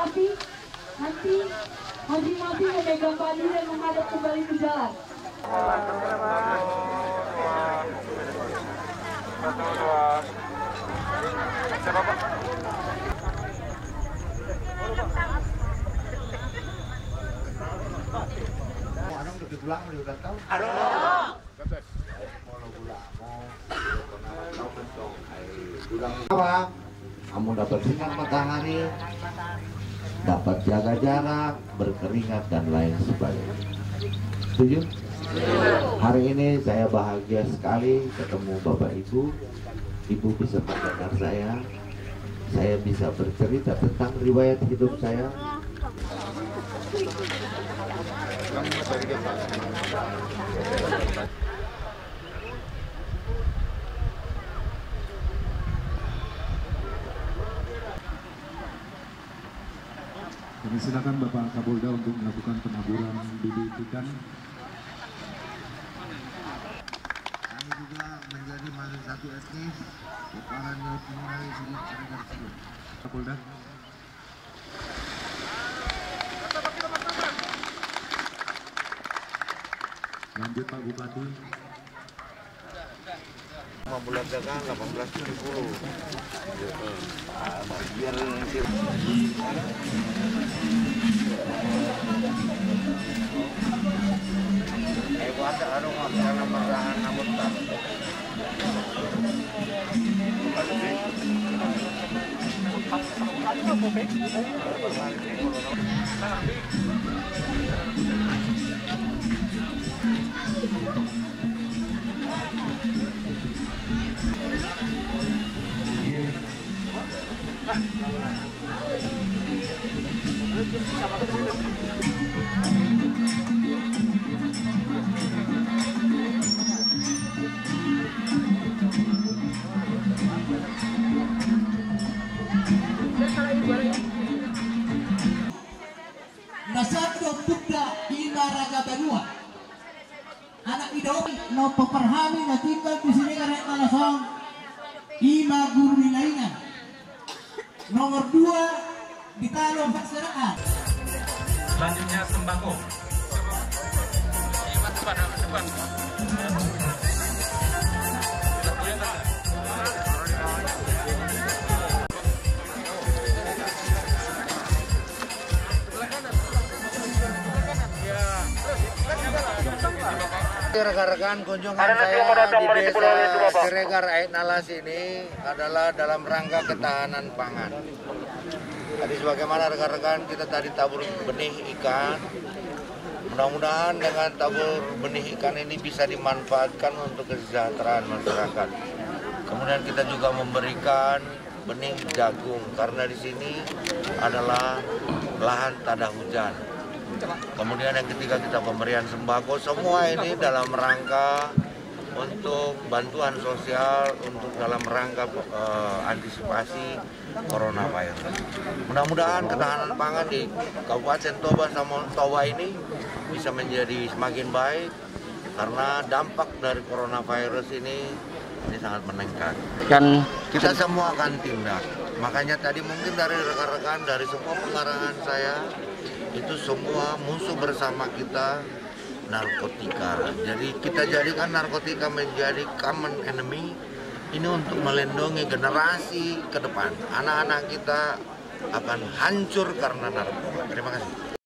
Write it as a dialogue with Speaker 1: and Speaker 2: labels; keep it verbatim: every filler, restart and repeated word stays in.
Speaker 1: mati, nanti mati-mati memegang padi dan menghadap kembali ke jalan.
Speaker 2: Satu, dua. Siapa, Pak?
Speaker 3: Orang udah pulang udah tahu.
Speaker 2: Aduh.
Speaker 3: Apa? Kamu dapat sinar matahari, dapat jaga jarak, berkeringat dan lain sebagainya. Setuju? Hari ini saya bahagia sekali ketemu Bapak Ibu. Ibu bisa mendengar saya. Saya bisa bercerita tentang riwayat hidup saya.
Speaker 4: Kami silakan Bapak Kapolda untuk melakukan penaburan bibit ikan.
Speaker 3: Kami juga menjadi masuk satu etnis Keparan Laut Mengenai Silat Siregar Silat.
Speaker 4: Kapolda. Lanjut Pak Bupati.
Speaker 3: lima bulan dagang delapan belas tujuh puluh. Biar eh ada anu karena merahan namutan.
Speaker 5: Nasado Bukda Ima Raga Banua, anak idomi no peperhami na tinggal di sini karena malasong Ima Guru Nilaingan. Nomor dua di Talo Fakseraan.
Speaker 2: Selanjutnya sembako. Depan, depan.
Speaker 3: Rekan-rekan, kunjungan saya di desa Siregar Ait Nalas ini adalah dalam rangka ketahanan pangan. Tadi sebagaimana rekan-rekan kita tadi tabur benih ikan, mudah-mudahan dengan tabur benih ikan ini bisa dimanfaatkan untuk kesejahteraan masyarakat. Kemudian kita juga memberikan benih jagung karena di sini adalah lahan tak ada hujan. Kemudian yang ketiga kita pemberian sembako, semua ini dalam rangka untuk bantuan sosial untuk dalam rangka uh, antisipasi coronavirus. Mudah-mudahan ketahanan pangan di Kabupaten Toba sama Toba ini bisa menjadi semakin baik karena dampak dari coronavirus ini ini sangat meningkat. Dan kita semua akan tindak. Makanya tadi mungkin dari rekan-rekan dari semua pengarahan saya itu semua musuh bersama kita narkotika. Jadi kita jadikan narkotika menjadi common enemy ini untuk melindungi generasi ke depan. Anak-anak kita akan hancur karena narkotika. Terima kasih.